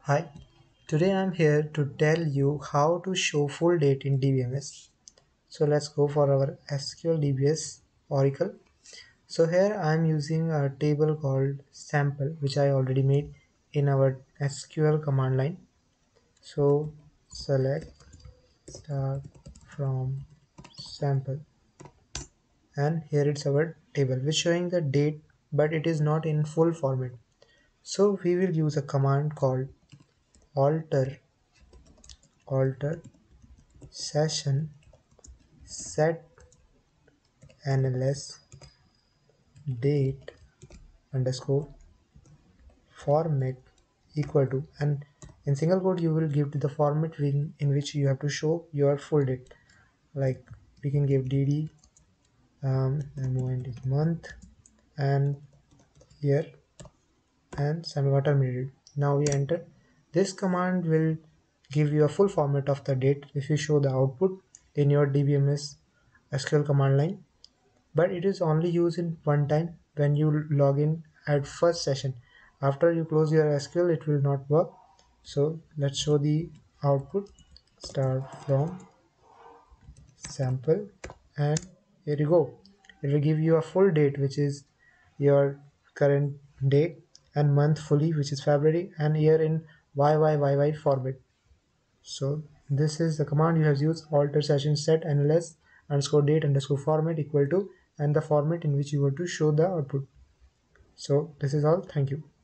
Hi, today I'm here to tell you how to show full date in DBMS. So let's go for our SQL DBS Oracle. So here I'm using a table called sample which I already made in our SQL command line. So select start from sample and here it's our table which showing the date but it is not in full format. So we will use a command called alter session set NLS date underscore format equal to, and in single quote you will give to the format in which you have to show your full date, like we can give dd MOND month and year and semicolon terminated. Now we enter. This command will give you a full format of the date if you show the output in your DBMS SQL command line, but it is only used in one time when you log in at first session. After you close your SQL it will not work. So let's show the output. Start from sample and here you go. It will give you a full date which is your current day and month fully which is February and year in YYYY format. So this is the command you have used, alter session set NLS underscore date underscore format equal to, and the format in which you want to show the output. So this is all. Thank you.